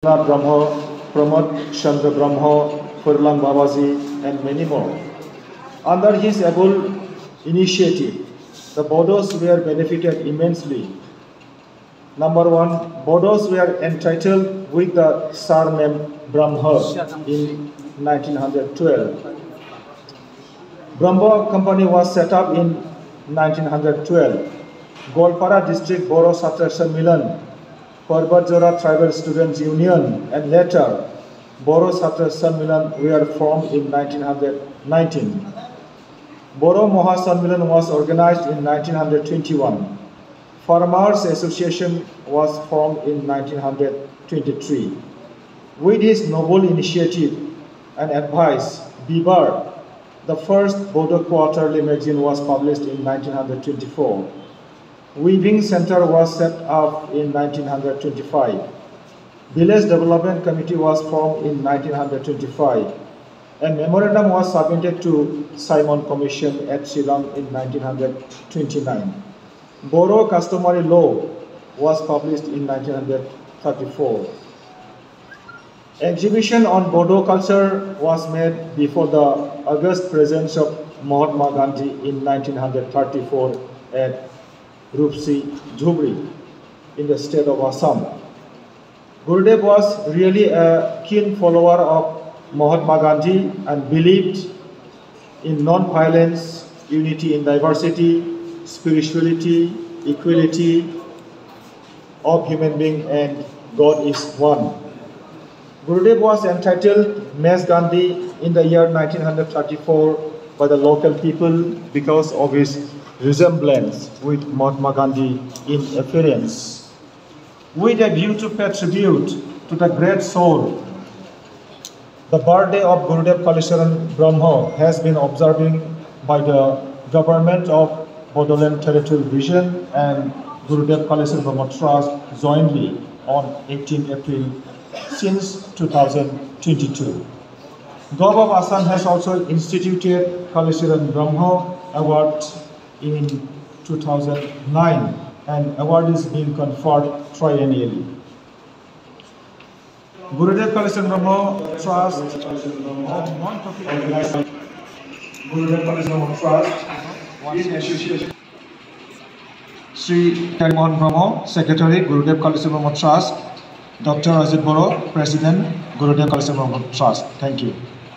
Brahma, Pramod Chandra Brahma, Furlang Babaji, and many more. Under his able initiative, the Bodos were benefited immensely. Number one, Bodos were entitled with the surname Brahma in 1912. Brahma Company was set up in 1912. Golpara District Boro Chhatra Sammilan, Parbat-Jora Tribal Students Union, and later Boro Chhatra Sammilan were formed in 1919. Boro Maha Sammilan was organized in 1921. Farmers Association was formed in 1923. With his noble initiative and advice, Bibar, the first Bodo Quarterly magazine, was published in 1924. Weaving Center was set up in 1925. Village Development Committee was formed in 1925. A memorandum was submitted to Simon Commission at Shillong in 1929. Boro Customary Law was published in 1934. Exhibition on Bodo culture was made before the august presence of Mahatma Gandhi in 1934 at Rupsi, Dhubri, in the state of Assam. Gurudev was really a keen follower of Mahatma Gandhi and believed in non-violence, unity in diversity, spirituality, equality of human being, and God is one. Gurudev was entitled Mahatma Gandhi in the year 1934 by the local people because of his resemblance with Mahatma Gandhi in appearance. With a view to pay tribute to the great soul, the birthday of Gurudev Kalesaran Brahma has been observed by the government of Bodoland Territorial Region and Gurudev Kalesaran Brahma Trust jointly on 18 April since 2022. Gov of Assam has also instituted Kalesaran Brahma Award in 2009, and award is being conferred triennially. Gurudev Kalesaran Brahma Trust, Gurudev Kalesaran Brahma Trust, in association. Sri Terimohan Brahma, Secretary, Gurudev Kalesaran Brahma Trust. Dr. Ajit Boro, President, Gurudev Kalesaran Brahma Trust. Thank you.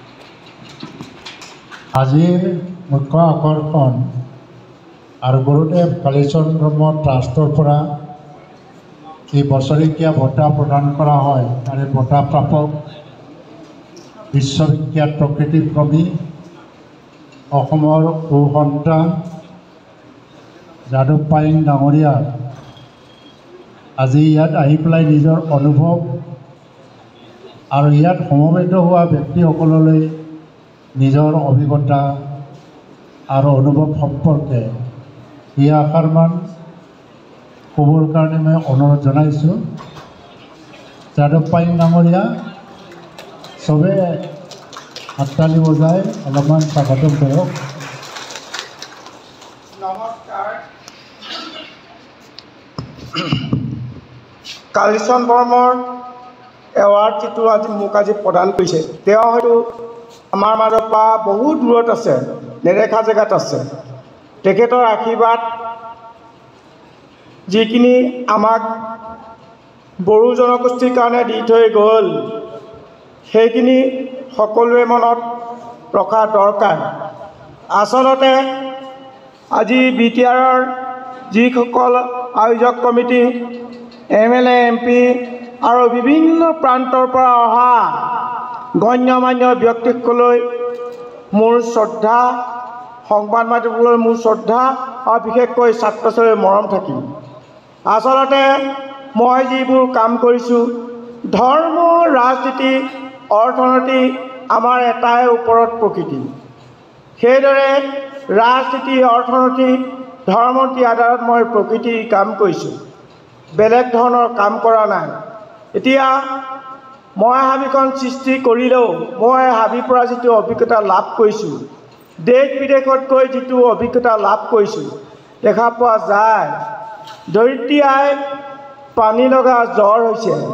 Azir Mukha Akarkon, our Gurudev Kalesaran Brahma Trustor Pura. এই বছৰেকীয়া বঁটা প্ৰদান কৰা হয় আৰু বঁটা প্ৰাপক বিশ্ববিখ্যাত প্ৰকৃতিপ্ৰেমী অসমৰ সন্তান যাদৱ পায়েং ডাঙৰীয়া আজি ইয়াত আহি পেলাই নিজৰ অনুভৱ আৰু ইয়াত সমবেত হোৱা ব্যক্তিসকললৈ নিজৰ অভিজ্ঞতা আৰু অনুভৱ সম্পৰ্কে এই আশাৰমান খবৰ কাৰণে মই অনুৰোধ জনাইছোঁ। যাদৱ পায়েং ডাঙৰীয়া চবে হাততালি বজাই অলপমান স্বাগতম কৰক। নমস্কাৰ। কালেচন বৰ্মৰ এৱাৰ্ড যিটো মোক আজি প্ৰদান কৰিছে, তেওঁ হয়তো আমাৰ মাজৰ পৰা বহু দূৰত আছে, নেদেখা জেগাত আছে। তেখেতৰ আশীৰ্বাদ যিখিনি আমাক বড়ো জনগোষ্ঠীৰ কাৰণে দি থৈ গ'ল, সেইখিনি সকলোৱে মনত ৰখা দৰকাৰ। আচলতে আজি BTRৰ যিসকল আয়োজক কমিটি, MLA, MP আৰু বিভিন্ন প্ৰান্তৰ পৰা অহা গণ্যমান্য ব্যক্তিসকললৈ মোৰ শ্ৰদ্ধা, সংবাদ মাধ্যমলৈ মোৰ শ্ৰদ্ধা আৰু বিশেষকৈ ছাত্ৰ ছাত্ৰীৰ মৰম থাকিল। আচলতে মই যিবোৰ কাম কৰিছোঁ, ধৰ্ম, ৰাজনীতি, অৰ্থনীতি আমাৰ এটাই ওপৰত প্ৰকৃতি। সেইদৰে ৰাজনীতি, অৰ্থনীতি, ধৰ্মনীতি আধাৰত মই প্ৰকৃতিৰ কাম কৰিছোঁ, বেলেগ ধৰণৰ কাম কৰা নাই। এতিয়া মই হাবিখন সৃষ্টি কৰিলেও মই হাবিৰ পৰা যিটো অভিজ্ঞতা লাভ কৰিছোঁ, দেশ বিদেশত গৈ যিটো অভিজ্ঞতা লাভ কৰিছোঁ, দেখা পোৱা যায় ধৰিত্ৰী আই পানী লগা জ্বৰ হৈছে,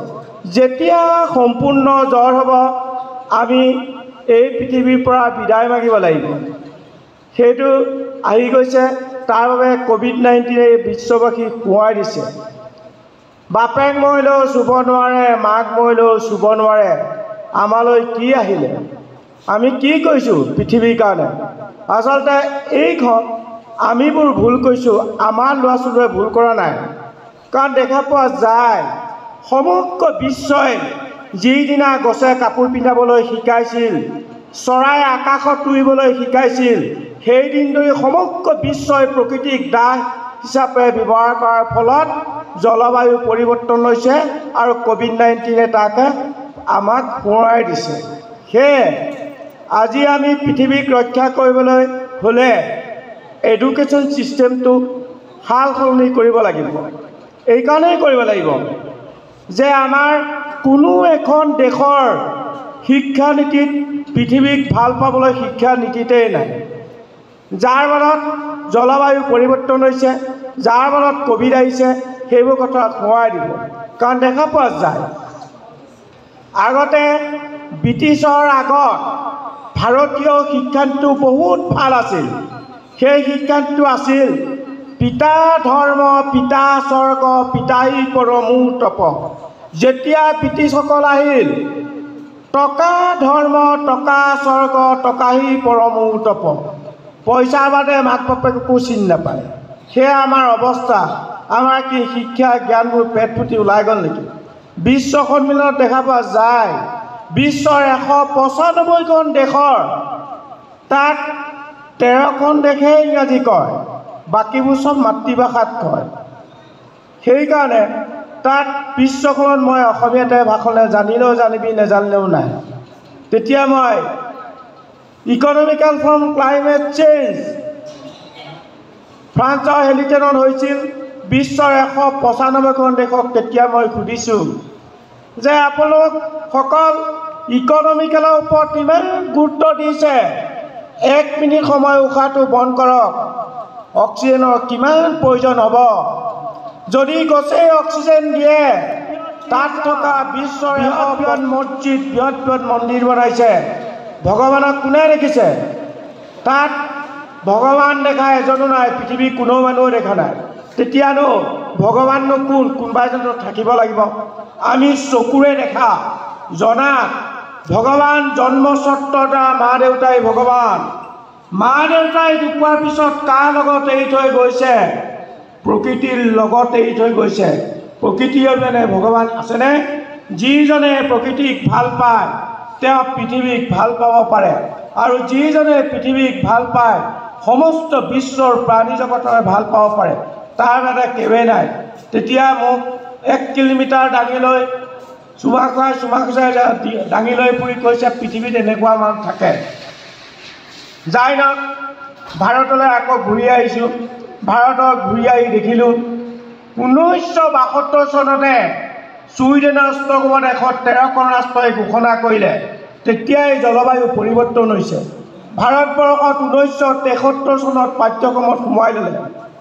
যেতিয়া সম্পূৰ্ণ জ্বৰ হ'ব আমি এই পৃথিৱীৰ পৰা বিদায় মাগিব লাগিব সেইটো আহি গৈছে তাৰ বাবে কোভিড-19 বিশ্ববাসী খুৱাই দিছে বাপেক মৰিলেও চুব নোৱাৰে মাক মৰিলেও চুব নোৱাৰে আমালৈ কি আহিলে আমি কি কৈছোঁ পৃথিৱীৰ কাৰণে আচলতে এইখন আমিবোৰ ভুল কৈছোঁ আমাৰ ল'ৰা ছোৱালীয়ে ভুল কৰা নাই কাৰণ দেখা পোৱা যায় সমগ্ৰ বিশ্বই যিদিনা গছে কাপোৰ পিন্ধাবলৈ শিকাইছিল চৰাই আকাশত উৰিবলৈ শিকাইছিল সেই দিনটোই সমগ্ৰ বিশ্বই প্ৰকৃতিক দাহ হিচাপে ব্যৱহাৰ কৰাৰ ফলত জলবায়ু পৰিৱৰ্তন হৈছে আৰু কোভিড-19 তাকে আমাক সোঁৱৰাই দিছে সেয়ে আজি আমি পৃথিৱীক ৰক্ষা কৰিবলৈ হ'লে এডুকেশ্যন চিষ্টেমটো সাল সলনি কৰিব লাগিব এইকাৰণেই কৰিব লাগিব যে আমাৰ কোনো এখন দেশৰ শিক্ষা নীতিত পৃথিৱীক ভাল পাবলৈ শিক্ষা নীতিতেই নাই যাৰ ফলত জলবায়ু পৰিৱৰ্তন হৈছে যাৰ ফলত কোভিড আহিছে সেইবোৰ কথা সোঁৱৰাই দিব কাৰণ দেখা পোৱা যায় আগতে ব্ৰিটিছৰ আগত ভাৰতীয় শিক্ষানীতিটো বহুত ভাল আছিল সেই শিক্ষানীতিটো আছিল পিতা ধৰ্ম পিতা স্বৰ্গ পিতাই পৰমো তপ যেতিয়া ব্ৰিটিছসকল আহিল টকা ধৰ্ম টকা স্বৰ্গ টকাহি পৰমো তপ পইচাৰ বাদে মাক বাপেককো চিনি নাপায় সেয়া আমাৰ অৱস্থা আমাৰ কি শিক্ষা জ্ঞানবোৰ পেট ফুটি ওলাই গ'ল নেকি বিশ্ব সন্মিলনত দেখা পোৱা যায় বিশ্বৰ 195খন দেশৰ তাত 13খন দেশে ইংৰাজী কয় বাকীবোৰ চব মাতৃভাষাত কয় সেইকাৰণে তাত বিশ্বখনত মই অসমীয়াতে ভাষণ জানিলেও জানিবি নেজানিলেও নাই তেতিয়া মই ইকনমিকেল ফ্ৰম ক্লাইমেট চেঞ্জ ফ্ৰান্সৰ হেলিটেনত হৈছিল বিশ্বৰ 195খন দেশক তেতিয়া মই সুধিছোঁ যে আপোনালোকসকল ইকনমিকেলৰ ওপৰত ইমান গুৰুত্ব দিছে 1 মিনিট সময় উশাহটো বন্ধ কৰক অক্সিজেনৰ কিমান প্ৰয়োজন হ'ব যদি গছেই অক্সিজেন দিয়ে তাত থকা বিশ্বৰ বৃহৎ মছজিদ বৃহৎ মন্দিৰ বনাইছে ভগৱানক কোনে দেখিছে তাত ভগৱান দেখা এজনো নাই পৃথিৱীৰ কোনো মানুহ দেখা নাই তেতিয়ানো ভগৱাননো কোনোবা এজন থাকিব লাগিব আমি চকুৰে দেখা জনা ভগৱান জন্মস্বত্বতা মা দেউতাই ভগৱান মা দেউতাই ঢুকোৱাৰ পিছত কাৰ লগত এৰি থৈ গৈছে প্ৰকৃতিৰ লগত এৰি থৈ গৈছে প্ৰকৃতিৰ মানে ভগৱান আছেনে যিজনে প্ৰকৃতিক ভাল পায় তেওঁ পৃথিৱীক ভাল পাব পাৰে আৰু যিজনে পৃথিৱীক ভাল পায় সমস্ত বিশ্বৰ প্ৰাণী জগতৰ ভাল পাব পাৰে তাৰ মানে কেৱে নাই তেতিয়া মোক 1 কিলোমিটাৰ দাঙি লৈ চুমা খুচাই দাঙি লৈ ফুৰি কৈছে পৃথিৱীত এনেকুৱা মানুহ থাকে যাই ন ভাৰতলৈ আকৌ ঘূৰি আহিছোঁ ভাৰতত ঘূৰি আহি দেখিলোঁ 1972 চনতে ছুইডেনৰ ষ্টকহোমত 113খন ৰাষ্ট্ৰই ঘোষণা কৰিলে তেতিয়াই জলবায়ু পৰিৱৰ্তন হৈছে ভাৰতবৰ্ষত 1973 চনত পাঠ্যক্ৰমত সোমোৱাই ল'লে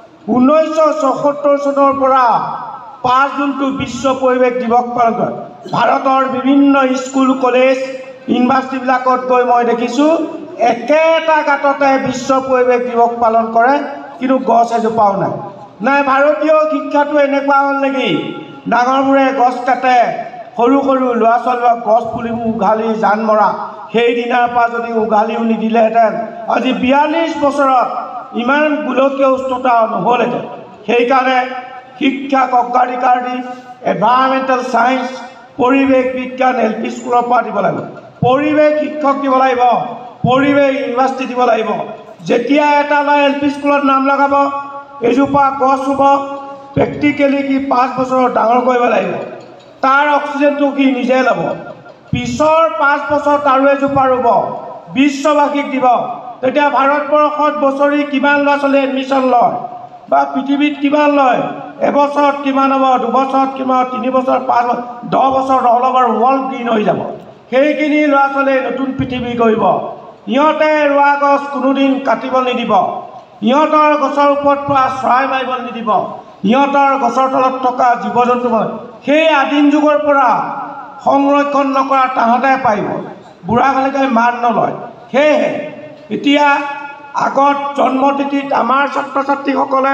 1974 চনৰ পৰা 5 জুনটো বিশ্ব পৰিৱেশ দিৱস পালন কৰে ভাৰতৰ বিভিন্ন স্কুল কলেজ ইউনিভাৰ্চিটিবিলাকত গৈ মই দেখিছোঁ একেটা গাঁততে বিশ্ব পৰিৱেশ দিৱস পালন কৰে কিন্তু গছ এজোপাও নাই ভাৰতীয় শিক্ষাটো এনেকুৱা হ'ল নেকি ডাঙৰবোৰে গছ কাটে সৰু সৰু ল'ৰা ছোৱালীক গছ পুলিবোৰ উঘালি জান মৰা সেই দিনাৰ পৰা যদি উঘালিও নিদিলেহেঁতেন আজি 42 বছৰত ইমান গোলকীয় উষ্ণতা নহ'লহেঁতেন সেইকাৰণে শিক্ষাক অগ্ৰাধিকাৰ দি এনভাইৰনমেণ্টেল ছায়েন্স পৰিৱেশ বিজ্ঞান LP স্কুলৰ পৰা দিব লাগিব পৰিৱেশ শিক্ষক দিব লাগিব পৰিৱেশ ইউনিভাৰ্চিটি দিব লাগিব যেতিয়া এটা ল'ৰা LP স্কুলত নাম লগাব এজোপা গছ হ'ব প্ৰেক্টিকেলি কি 5 বছৰত ডাঙৰ কৰিব লাগিব তাৰ অক্সিজেনটো কি নিজে ল'ব পিছৰ 5 বছৰত আৰু এজোপা ৰুব বিশ্ববাসীক দিব তেতিয়া ভাৰতবৰ্ষত বছৰি কিমান ল'ৰা ছোৱালী এডমিশ্যন লয় বা পৃথিৱীত কিমান লয় এবছৰত কিমান হ'ব 2 বছৰত কিমান 3 বছৰ 5 বছৰ 10 বছৰত অল অভাৰ ৱৰ্ল্ড গ্ৰীণ হৈ যাব সেইখিনি ল'ৰা ছোৱালীয়ে নতুন পৃথিৱী কৰিব ইহঁতে ৰোৱা গছ কোনোদিন কাটিব নিদিব ইহঁতৰ গছৰ ওপৰত পৰা চৰাই মাৰিব নিদিব ইহঁতৰ গছৰ তলত থকা জীৱ জন্তু সেই আদিম যুগৰ পৰা সংৰক্ষণ নকৰা তাহাঁতে পাৰিব, বুঢ়াকালিকৈ মান নলয়। সেয়েহে এতিয়া আগত জন্মতিথিত আমাৰ ছাত্ৰ ছাত্ৰীসকলে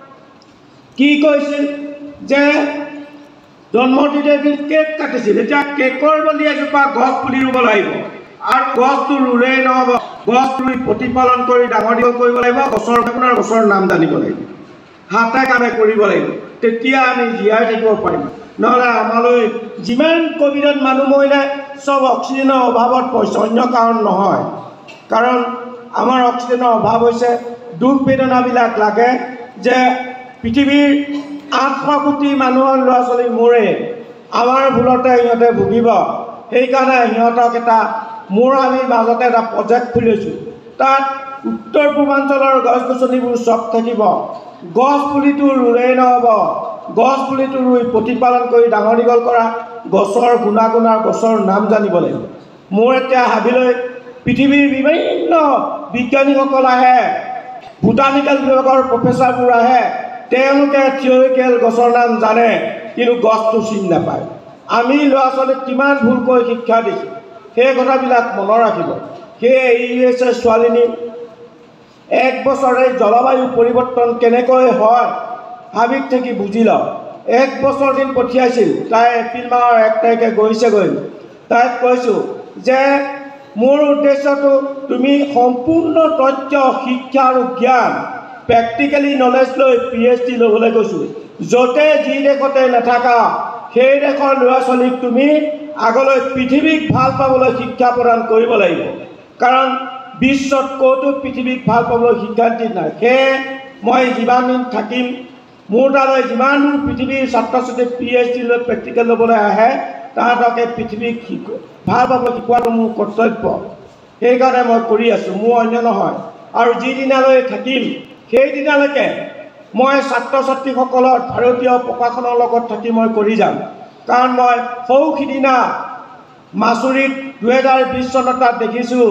কি কৈছিল যে জন্মতিথিত কেক কাটিছিল। এতিয়া কেকৰ বলি এজোপা গছ পুলি ৰুব লাগিব আৰু গছটো ৰুলেই নহ'ব, গছ ৰুই প্ৰতিপালন কৰি ডাঙৰ দীঘল কৰিব লাগিব, গছৰ নাম জানিব লাগিব, হাতে কামে কৰিব লাগিব, তেতিয়া আমি জীয়াই থাকিব পাৰিম। নহ'লে আমালৈ যিমান ক'ভিডত মানুহ মৰিলে চব অক্সিজেনৰ অভাৱত পৰিছে, অন্য কাৰণ নহয়। কাৰণ আমাৰ অক্সিজেনৰ অভাৱ হৈছে, দুখ বেদনাবিলাক লাগে যে পৃথিৱীৰ 800 কোটি মানুহৰ ল'ৰা ছোৱালী মৰে, আমাৰ ভুলতে সিহঁতে ভুগিব। সেইকাৰণে সিহঁতক আমি মাজতে এটা প্ৰজেক্ট খুলিছোঁ, তাত উত্তৰ পূৰ্বাঞ্চলৰ গছ গছনিবোৰ চব থাকিব, গছ পুলিটো ৰুলেই নহ'ব, গছ পুলিটো ৰুই প্ৰতিপালন কৰি ডাঙৰ দীঘল কৰা, গছৰ গুণাগুণ আৰু গছৰ নাম জানিব লাগিব। মোৰ এতিয়া হাবিলৈ পৃথিৱীৰ বিভিন্ন বিজ্ঞানীসকল আহে, বোটানিকেল বিভাগৰ প্ৰফেচাৰবোৰ আহে, তেওঁলোকে থিয়ৰিকেল গছৰ নাম জানে কিন্তু গছটো চিনি নাপায়। আমি ল'ৰা ছোৱালীক কিমান ভুলকৈ শিক্ষা দিছোঁ সেই কথাবিলাক মনত ৰাখিব। সেয়ে এই ছোৱালীজনী 1 বছৰে জলবায়ু পৰিৱৰ্তন কেনেকৈ হয় হাবিত থাকি বুজি লওক। 1 বছৰ দিন পঠিয়াইছিল, তাই এপ্ৰিল মাহৰ 1 তাৰিখে গৈছেগৈ। তাইক কৈছোঁ যে মোৰ উদ্দেশ্যটো তুমি সম্পূৰ্ণ তথ্য শিক্ষা আৰু জ্ঞান প্ৰেক্টিকেলি নলেজ লৈ PhD ল'বলৈ কৈছোঁ। য'তে যি দেশতে নাথাকা সেই দেশৰ ল'ৰা ছোৱালীক তুমি আগলৈ পৃথিৱীক ভাল পাবলৈ শিক্ষা প্ৰদান কৰিব লাগিব, কাৰণ বিশ্বত ক'তো পৃথিৱীক ভাল পাবলৈ শিক্ষাৰ্থী নাই। সেয়ে মই যিমান দিন থাকিম, মোৰ তালৈ যিমানবোৰ পৃথিৱীৰ ছাত্ৰ ছাত্ৰী PhD লৈ প্ৰেক্টিকেল ল'বলৈ আহে, তাহাঁতকে পৃথিৱীক ভাল পাবলৈ শিকোৱাটো মোৰ কৰ্তব্য। সেইকাৰণে মই কৰি আছোঁ, মোৰ অন্য নহয়। আৰু যিদিনালৈ থাকিম সেইদিনালৈকে মই ছাত্ৰ ছাত্ৰীসকলৰ ভাৰতীয় প্ৰশাসনৰ লগত থাকি মই কৰি যাম। কাৰণ মই সৌ সিদিনা মাচুৰীত 2020 চনত তাত দেখিছোঁ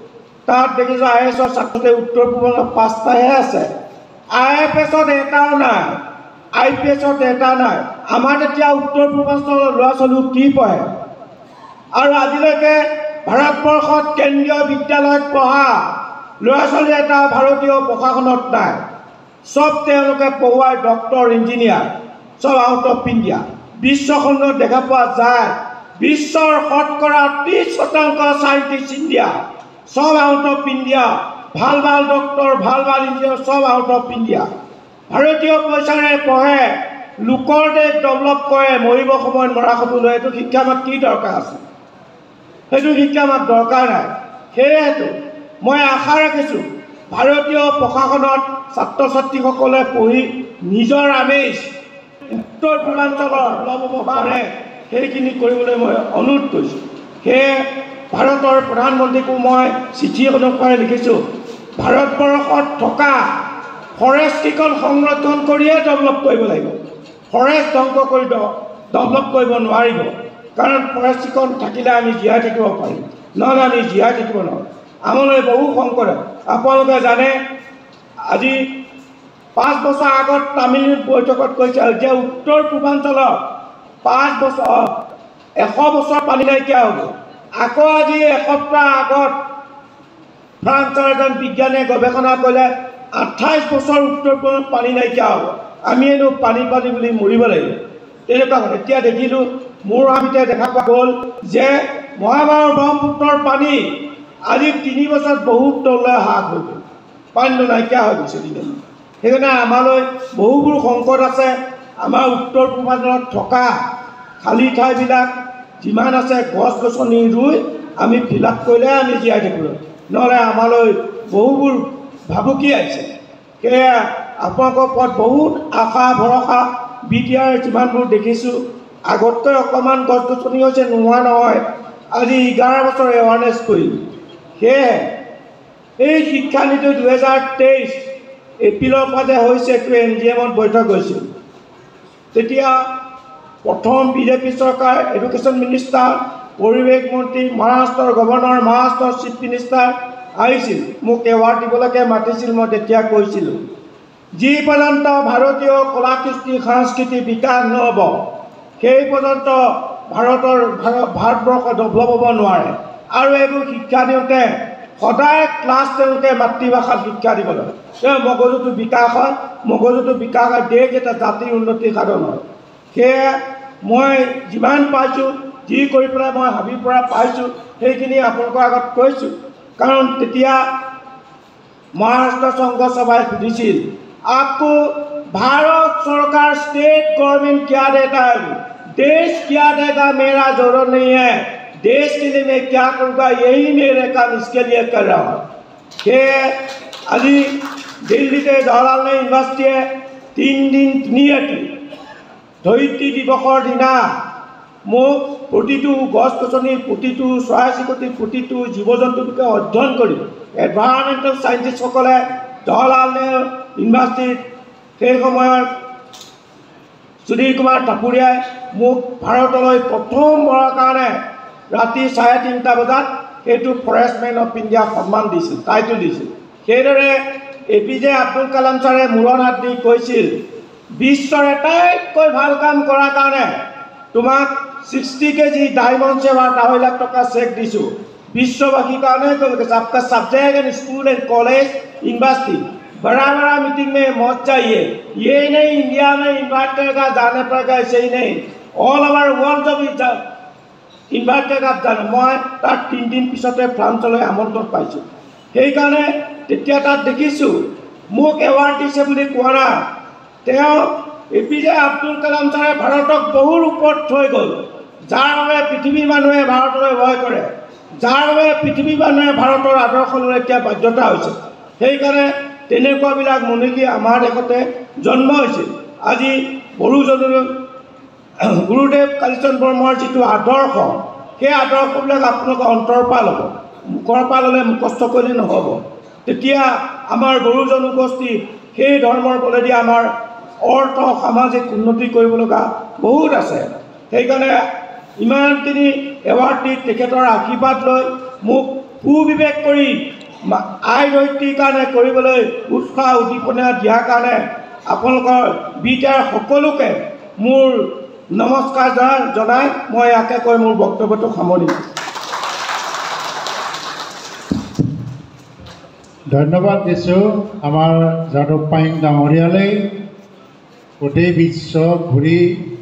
IASৰ ছাত্ৰতে উত্তৰ পূৰ্বাঞ্চলত 5টাহে আছে, IFSত এটাও নাই, IPSত এটা নাই। আমাৰ তেতিয়া উত্তৰ পূৰ্বাঞ্চলৰ ল'ৰা ছোৱালীও কি পঢ়ে? আৰু আজিলৈকে ভাৰতবৰ্ষত কেন্দ্ৰীয় বিদ্যালয়ত পঢ়া ল'ৰা ছোৱালী এটা ভাৰতীয় প্ৰশাসনত নাই। চব তেওঁলোকে পঢ়ুৱাই ডক্টৰ ইঞ্জিনিয়াৰ, চব আউট অফ ইণ্ডিয়া। বিশ্বখনত দেখা পোৱা যায় বিশ্বৰ শতকৰা 30% চাইণ্টিষ্ট ইণ্ডিয়া, চব আউট অফ ইণ্ডিয়া। ভাল ভাল ডক্টৰ, ভাল ভাল ইঞ্জিনিয়াৰ চব আউট অফ ইণ্ডিয়া। ভাৰতীয় পইচাৰে পঢ়ে, লোকৰ দেশ ডেভেলপ কৰে, মৰিব সময়ত মৰা খটো লয়। এইটো শিক্ষা আমাক কি দৰকাৰ আছে? সেইটো শিক্ষা আমাক দৰকাৰ নাই। সেয়েহেতু মই আশা ৰাখিছোঁ ভাৰতীয় প্ৰশাসনত ছাত্ৰ ছাত্ৰীসকলে পঢ়ি নিজৰ আমেজ উত্তৰ পূৰ্বাঞ্চলৰ ল'ব পাৰে, সেইখিনি কৰিবলৈ মই অনুৰোধ কৰিছোঁ। সেয়ে ভাৰতৰ প্ৰধানমন্ত্ৰীকো মই চিঠি অনুসাৰে লিখিছোঁ, ভাৰতবৰ্ষত থকা ফৰেষ্টকেইখন সংৰক্ষণ কৰিয়ে ডেভেলপ কৰিব লাগিব। ফৰেষ্ট ধ্বংস কৰি ডেভেলপ কৰিব নোৱাৰিব, কাৰণ ফৰেষ্টকেইখন থাকিলে আমি জীয়াই থাকিব পাৰিম, নহ'লে আমি জীয়াই থাকিব নোৱাৰোঁ। আমালৈ বহু সংকট। আপোনালোকে জানে আজি 5 বছৰ আগত তামিলনাডুত বৈঠকত কৈছে যে উত্তৰ পূৰ্বাঞ্চলৰ 100 বছৰ পানী নাইকিয়া হ'ব। আকৌ আজি এসপ্তাহ আগত ফ্ৰান্সৰ এজন বিজ্ঞানীয়ে গৱেষণা কৰিলে 28 বছৰ উত্তৰ পূৰ্বাঞ্চলত পানী নাইকিয়া হ'ব। আমি এনো পানী বুলি মৰিব লাগিব। তেনেকুৱা কথা এতিয়া দেখিলোঁ, মোৰ হাবিতে দেখা পোৱা গ'ল যে মহাভাৰত ব্ৰহ্মপুত্ৰৰ পানী আজি 3 বছৰত বহুত তললৈ হ্ৰাস হৈ গ'ল, পানীটো নাইকিয়া হৈ গৈছে দিনে। সেইকাৰণে আমালৈ বহুবোৰ সংকট আছে। আমাৰ উত্তৰ পূৰ্বাঞ্চলত থকা খালী ঠাইবিলাক যিমান আছে গছ গছনি ৰুই আমি ফিল আপ কৰিলে আমি জীয়াই থাকিব, নহ'লে আমালৈ বহুবোৰ ভাবুকি আহিছে। সেয়া আপোনালোকৰ ওপৰত বহুত আশা ভৰসা BTR যিমানবোৰ দেখিছোঁ, আগতকৈ অকণমান গছ গছনি হৈছে, নোহোৱা নহয়। আজি 11 বছৰ এৱাৰনেছ কৰিলোঁ। সেয়েহে এই শিক্ষানীতি 2023 এপ্ৰিলৰ পৰা যে হৈছে, এইটো NGMত বৈঠক হৈছিল। তেতিয়া প্ৰথম BJP চৰকাৰ, এডুকেশ্যন মিনিষ্টাৰ, পৰিৱেশ মন্ত্ৰী, মহাৰাষ্ট্ৰৰ গভৰ্ণৰ, মহাৰাষ্ট্ৰৰ চিফ মিনিষ্টাৰ আহিছিল, মোক এৱাৰ্ড দিবলৈকে মাতিছিল। মই তেতিয়া কৈছিলোঁ, যি পৰ্যন্ত ভাৰতীয় কলা কৃষ্টি সংস্কৃতি বিকাশ নহ'ব সেই পৰ্যন্ত ভাৰতবৰ্ষ ডেভেলপ হ'ব নোৱাৰে। আৰু এইবোৰ শিক্ষা দিওঁতে সদায় ক্লাছ তেওঁলোকে মাতৃভাষাত শিক্ষা দিব লাগে। তেওঁ মগজুটো বিকাশ হয়, মগজুটো বিকাশ হয় দেশ এটা জাতিৰ উন্নতি সাধন হয়। সেয়ে মই যিমান পাইছোঁ, যি কৰি পেলাই মই হাবিৰ পৰা পাইছোঁ সেইখিনি আপোনালোকৰ আগত কৈছোঁ। কাৰণ তেতিয়া महाराष्ट्र संघ सभा सुधीছিল आपको भारत सरकार स्टेट गवर्नमेंट क्या देता है, देश क्या देगा मेरा जरूरत नहीं है, देश के लिए मैं क्या करूँगा यही मेरे काम, इसके लिए कर रहा हूँ। आज दिल्ली से जवाहरलाल नेहरू यूनिवर्सिटी 3 दिन 3 राति धरित्री दिवसर दिना মোক প্ৰতিটো গছ গছনি, প্ৰতিটো চৰাই চিৰিকটি, প্ৰতিটো জীৱ জন্তুৰ বিষয়ে অধ্যয়ন কৰি এনভাইৰনমেণ্টেল সাইণ্টিষ্টসকলে জৱাহৰলাল নেহৰু ইউনিভাৰ্চিটিত সেই সময়ত সুধীৰ কুমাৰ টাপুৰীয়াই মোক ভাৰতলৈ প্ৰথমবাৰৰ কাৰণে ৰাতি 3:30 বজাত সেইটো ফৰেষ্টমেন অফ ইণ্ডিয়া সন্মান দিছিল, টাইটেল দিছিল। সেইদৰে APJ আব্দুল কালাম ছাৰে মূৰত হাত দি কৈছিল বিশ্বৰ আটাইতকৈ ভাল কাম কৰাৰ কাৰণে তোমাক 60 kg डायमंड से 2.5 लाख टका चेक दीसु विश्ववासी कारण आपका subject and school and college university बड़ा बड़ा मीटिंग में मौत चाहिए। ये नहीं इंडिया में इन्वाइट करेगा, जाने पड़ेगा, ऐसे ही नहीं, ऑल ओवर वर्ल्ड जब इन्वाइट करेगा जाने। मैं तार 3 दिन पिछते फ्रांसলৈ আমন্ত্ৰণ পাইছোঁ। সেইকাৰণে তেতিয়া তাত দেখিছোঁ মোক এৱাৰ্ড দিছে বুলি কোৱা নাই, তেওঁ APJ আব্দুল কালাম ছাৰে ভাৰতক বহুৰ ওপৰত থৈ গ'ল, যাৰ বাবে পৃথিৱীৰ মানুহে ভাৰতলৈ ভয় কৰে, যাৰ বাবে পৃথিৱীৰ মানুহে ভাৰতৰ আদৰ্শ লৈ এতিয়া বাধ্যতা হৈছে। সেইকাৰণে তেনেকুৱাবিলাক মনীষী আমাৰ দেশতে জন্ম হৈছিল। আজি গুৰুদেৱ কালীচৰণ ব্ৰহ্মৰ যিটো আদৰ্শ, সেই আদৰ্শবিলাক আপোনালোকে অন্তৰৰ পৰা ল'ব, মুখৰ পৰা ল'লে মুখস্থ কৰিলে নহ'ব। তেতিয়া আমাৰ গুৰুজন উপস্থিত সেই ধৰ্মৰ বলেদি আমাৰ অৰ্থ সামাজিক উন্নতি কৰিব লগা বহুত আছে। সেইকাৰণে ইমানখিনি এৱাৰ্ড দি তেখেতৰ আশীৰ্বাদ লৈ মোক সুবিবেক কৰি আইনৈতিক কাৰণে কৰিবলৈ উৎসাহ উদ্দীপনা দিয়াৰ কাৰণে আপোনালোকৰ বিদ্যাৰ সকলোকে মোৰ নমস্কাৰ জনাই মই ইয়াকে কৈ মোৰ বক্তব্যটো সামৰিছোঁ। ধন্যবাদ দিছোঁ আমাৰ যাদৱ পায়েং ডাঙৰীয়ালৈ। গোটেই বিশ্ব ঘূৰি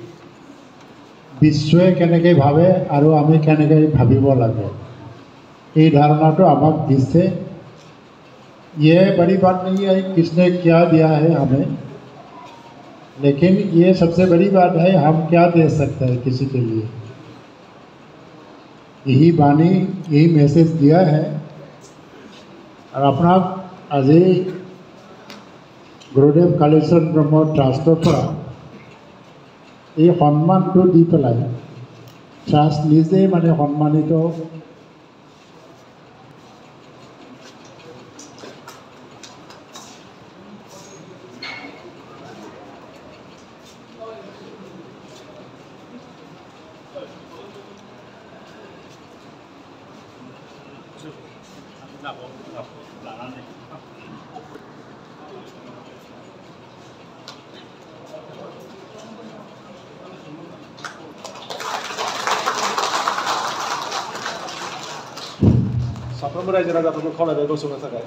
বিশ্বই কেনেকৈ ভাবে আৰু আমি কেনেকৈ ভাবিব লাগে এই ধাৰণাটো আমাক দিছে। ये बड़ी बात नहीं है किसने क्या दिया है हमें, लेकिन ये सबसे बड़ी बात है हम क्या दे सकते हैं किसी के लिए। यही बानी, यही मैसेज दिया है। और अपना आज गुरुदेव कालीचरण ब्रह्म ट्रास्टर পৰা এই সন্মানটো দি পেলাই ট্ৰাষ্ট নিজে মানে সন্মানিত। साफ्रोमबो रायजो राजाफोरखौ खावलायबाय गसंनो थाखाय।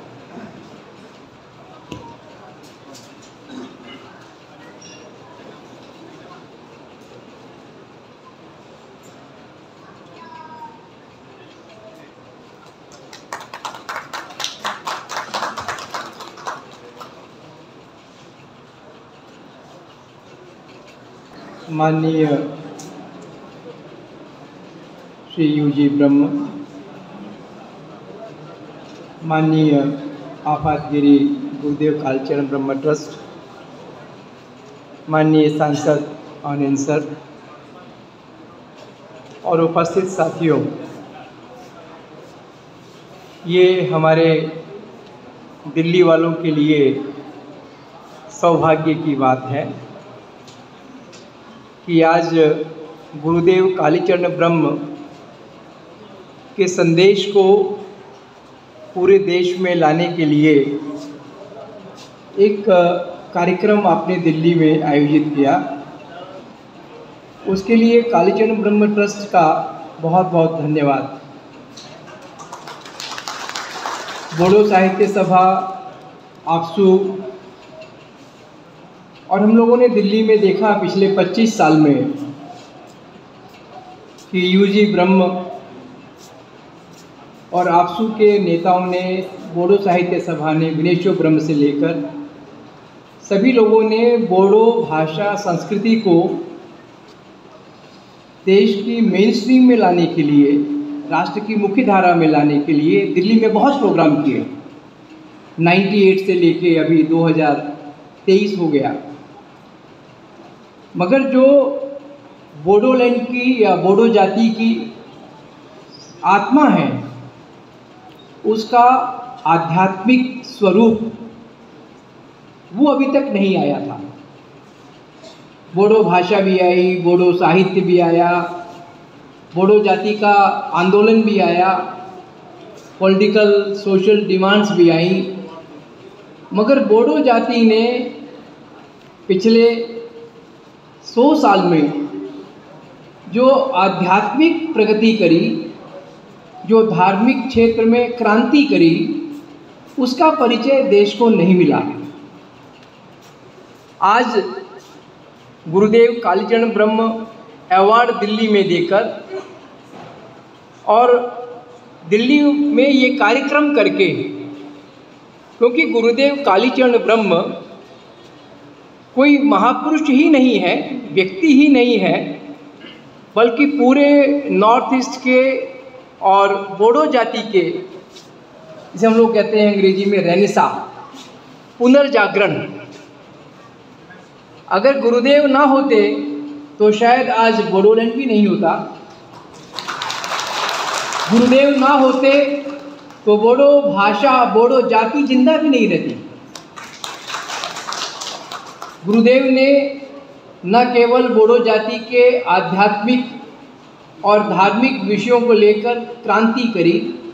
माननीय श्री UG ब्रह्म, माननीय आफातगिरी गुरुदेव कालीचरण ब्रह्म ट्रस्ट, माननीय सांसद आनंद सर और उपस्थित साथियों, ये हमारे दिल्ली वालों के लिए सौभाग्य की बात है कि आज गुरुदेव कालीचरण ब्रह्म के संदेश को पूरे देश में लाने के लिए एक कार्यक्रम आपने दिल्ली में आयोजित किया। उसके लिए कालीचरण ब्रह्म ट्रस्ट का बहुत बहुत धन्यवाद। बोडो साहित्य सभा, आपसू और हम लोगों ने दिल्ली में देखा पिछले 25 साल में कि यूजी ब्रह्म और आपसू के नेताओं ने, बोडो साहित्य सभा ने, विनेश्वर ब्रह्म से लेकर सभी लोगों ने बोडो भाषा संस्कृति को देश की मेन स्ट्रीम में लाने के लिए, राष्ट्र की मुख्य धारा में लाने के लिए दिल्ली में बहुत प्रोग्राम किए। 98 से लेके अभी 2023 हो गया। मगर जो बोडोलैंड की या बोडो जाति की आत्मा है, उसका आध्यात्मिक स्वरूप वो अभी तक नहीं आया था। बोडो भाषा भी आई, बोडो साहित्य भी आया, बोडो जाति का आंदोलन भी आया, पॉलिटिकल सोशल डिमांड्स भी आई, मगर बोडो जाति ने पिछले 100 साल में जो आध्यात्मिक प्रगति करी, जो धार्मिक क्षेत्र में क्रांति करी, उसका परिचय देश को नहीं मिला। आज गुरुदेव कालीचरण ब्रह्म अवार्ड दिल्ली में देकर और दिल्ली में ये कार्यक्रम करके, क्योंकि गुरुदेव कालीचरण ब्रह्म कोई महापुरुष ही नहीं है, व्यक्ति ही नहीं है, बल्कि पूरे नॉर्थ ईस्ट के और बोडो जाति के, जिसे हम लोग कहते हैं अंग्रेजी में रेनेसा, पुनर्जागरण। अगर गुरुदेव ना होते तो शायद आज बोडोलैंड भी नहीं होता। गुरुदेव ना होते तो बोडो भाषा, बोडो जाति जिंदा भी नहीं रहती। गुरुदेव ने न केवल बोडो जाति के आध्यात्मिक और धार्मिक विषयों को लेकर क्रांति करी,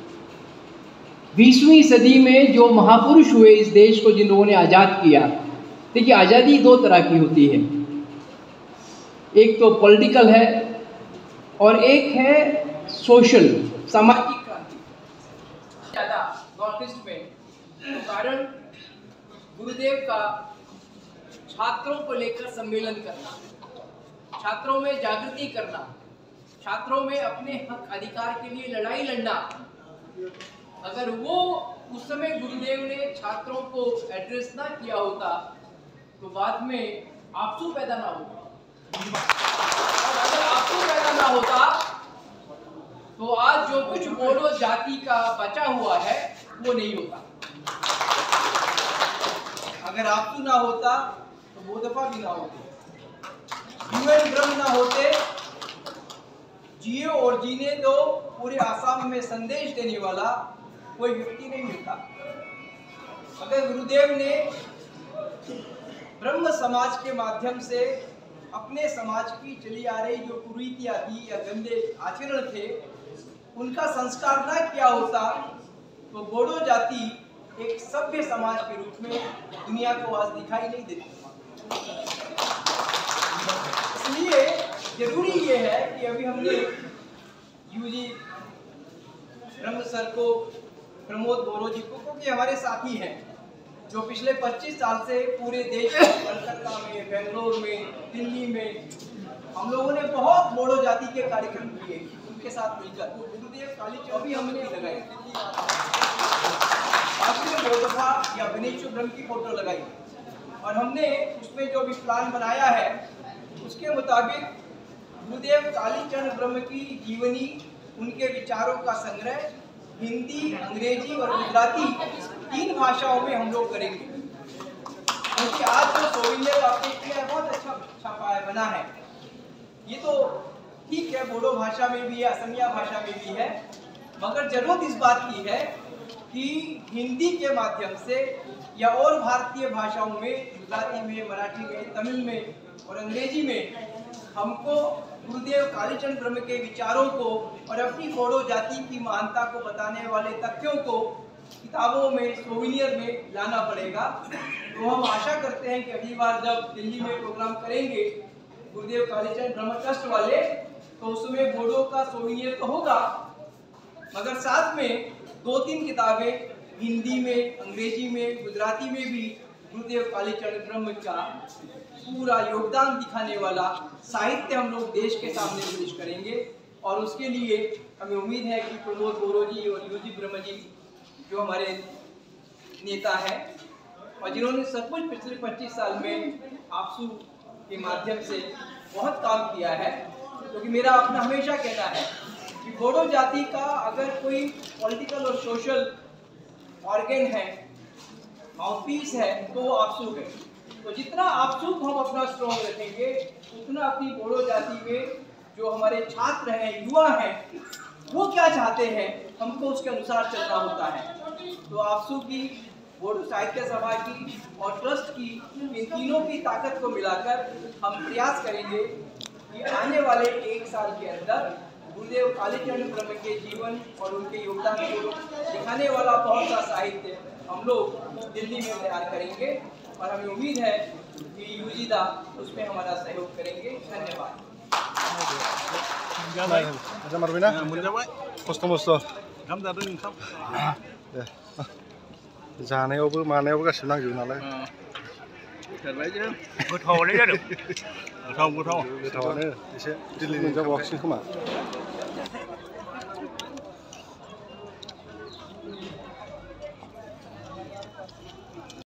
20वीं सदी में जो महापुरुष हुए इस देश को, जिन लोगों ने आज़ाद किया। देखिए, आज़ादी 2 तरह की होती है, एक तो पॉलिटिकल है और एक है सोशल, सामाजिक क्रांति। ज़्यादा नॉर्थ ईस्ट में तो कारण गुरुदेव का छात्रों को लेकर सम्मेलन करना, छात्रों में जागृति करना, छात्रों में अपने हक अधिकार के लिए लड़ाई लड़ना। अगर वो उस समय गुरुदेव ने छात्रों को एड्रेस ना किया होता तो बाद में आपसू पैदा ना होता, और अगर आपसू पैदा ना होता तो आज जो कुछ बोडो जाति का बचा हुआ है वो नहीं होता। अगर आपसू ना होता तो बोधफा भी ना होते, यूएन ब्रह्म ना होते, जियो और जीने दो पूरे आसाम में संदेश देने वाला कोई व्यक्ति नहीं मिलता। अगर गुरुदेव ने ब्रह्म समाज के माध्यम से अपने समाज की चली आ रही जो कुरीतियां थी या गंदे आचरण थे, उनका संस्कार न किया होता तो बोडो जाति एक सभ्य समाज के रूप में दुनिया को आज दिखाई नहीं देती। इसलिए जरूरी ये है कि अभी हमने यूजी ब्रह्म सर को, प्रमोद बोरो जी को, क्योंकि हमारे साथी हैं जो पिछले 25 साल से पूरे देश में, कलकत्ता में, बेंगलोर में, दिल्ली में हम लोगों ने बहुत बोडो जाति के कार्यक्रम किए उनके साथ मिलकर। गुरुदेव कालीचरण भी हमने लगाई, बोधफा या विनेश्वर ब्रह्म की फोटो लगाई, और हमने उसमें जो भी प्लान बनाया है उसके मुताबिक गुरुदेव कालीचरण ब्रह्म की जीवनी, उनके विचारों का संग्रह हिंदी, अंग्रेजी और गुजराती 3 भाषाओं में हम लोग करेंगे। क्योंकि आज जो सोविनियर आपने किया है बहुत अच्छा छापा है, बना है। ये तो ठीक है, बोडो भाषा में भी है, असमिया भाषा में भी है, मगर जरूरत इस बात की है कि हिंदी के माध्यम से या और भारतीय भाषाओं में, गुजराती में, मराठी में, तमिल में और अंग्रेजी में हमको गुरुदेव कालीचरण ब्रह्म के विचारों को और अपनी बोडो जाति की महानता को बताने वाले तथ्यों को किताबों में, सोविनियर में लाना पड़ेगा। तो हम आशा करते हैं कि अगली बार जब दिल्ली में प्रोग्राम करेंगे गुरुदेव कालीचरण ब्रह्म ट्रस्ट वाले, तो उसमें बोडो का सोविनियर तो होगा, मगर साथ में 2-3 किताबें हिंदी में, अंग्रेजी में, गुजराती में भी गुरुदेव कालीचरण ब्रह्म का पूरा योगदान दिखाने वाला साहित्य हम लोग देश के सामने पेश करेंगे। और उसके लिए हमें उम्मीद है कि प्रमोद बोरो जी और यूजी ब्रह्म जी जो हमारे नेता हैं और जिन्होंने सचमुच पिछले 25 साल में आपसू के माध्यम से बहुत काम किया है, क्योंकि मेरा अपना हमेशा कहना है कि बोडो जाति का अगर कोई पॉलिटिकल और सोशल ऑर्गन है, माउथपीस है, तो वो आपसू है। तो जितना आपसू को हम अपना स्ट्रॉन्ग रखेंगे, उतना अपनी बोडो जाति में जो हमारे छात्र हैं, युवा हैं, वो क्या चाहते हैं, हमको उसके अनुसार चलना होता है। तो आपसू की, बोडो साहित्य सभा की और ट्रस्ट की, इन तीनों की ताकत को मिलाकर हम प्रयास करेंगे कि आने वाले 1 साल के अंदर गुरुदेव कालीचरण ब्रह्म के जीवन और उनके योगदान को दिखाने वाला बहुत सा साहित्य हम लोग दिल्ली में तैयार करेंगे। और हमें उम्मीद है कि यूजीदा उसमें हमारा सहयोग करेंगे। धन्यवाद। जानायावबो मानायावबो गासिबो नांजोबो नालाय गोथावालाय जादों गोथावानो एसे दिल्ली मोनजाबावाखिसै खोमा।